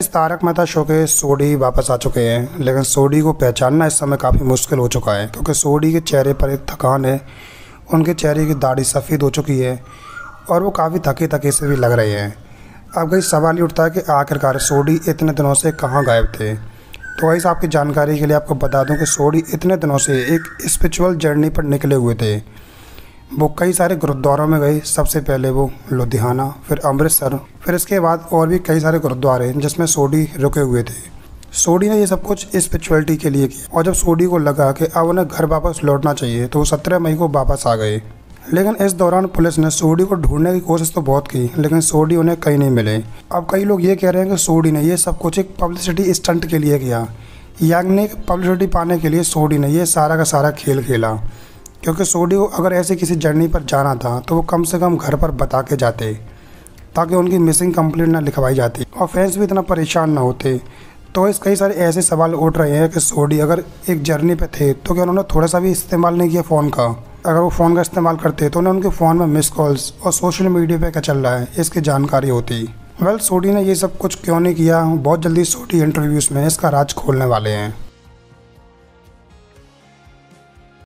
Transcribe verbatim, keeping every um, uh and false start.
Guys Tarak Mehta show के सोडी वापस आ चुके हैं, लेकिन सोडी को पहचानना इस समय काफ़ी मुश्किल हो चुका है क्योंकि सोडी के चेहरे पर एक थकान है। उनके चेहरे की दाढ़ी सफ़ेद हो चुकी है और वो काफ़ी थके थके से भी लग रहे हैं। अब गाइस सवाल ये उठता है कि आखिरकार सोडी इतने दिनों से कहाँ गायब थे। तो गाइस आपकी जानकारी के लिए आपको बता दूं कि सोडी इतने दिनों से एक स्पिरिचुअल जर्नी पर निकले हुए थे। वो कई सारे गुरुद्वारों में गए। सबसे पहले वो लुधियाना, फिर अमृतसर, फिर इसके बाद और भी कई सारे गुरुद्वारे जिसमें सोडी रुके हुए थे। सोडी ने ये सब कुछ स्पिरिचुअलिटी के लिए किया और जब सोडी को लगा कि अब उन्हें घर वापस लौटना चाहिए तो वो सत्रह मई को वापस आ गए। लेकिन इस दौरान पुलिस ने सोडी को ढूंढने की कोशिश तो बहुत की, लेकिन सोडी उन्हें कहीं नहीं मिले। अब कई लोग ये कह रहे हैं कि सोडी ने ये सब कुछ एक पब्लिसिटी स्टंट के लिए किया, यानी पब्लिसिटी पाने के लिए सोडी ने ये सारा का सारा खेल खेला। क्योंकि सोडी को अगर ऐसे किसी जर्नी पर जाना था तो वो कम से कम घर पर बता के जाते ताकि उनकी मिसिंग कंप्लेंट ना लिखवाई जाती और फैंस भी इतना परेशान ना होते। तो इस कई सारे ऐसे सवाल उठ रहे हैं कि सोडी अगर एक जर्नी पे थे तो क्या उन्होंने थोड़ा सा भी इस्तेमाल नहीं किया फ़ोन का। अगर वो फ़ोन का इस्तेमाल करते तो उन्हें उनके फ़ोन में मिस कॉल्स और सोशल मीडिया पे क्या चल रहा है इसकी जानकारी होती। वेल सोडी ने ये सब कुछ क्यों नहीं किया, बहुत जल्दी सोडी इंटरव्यूज़ में इसका राज खोलने वाले हैं।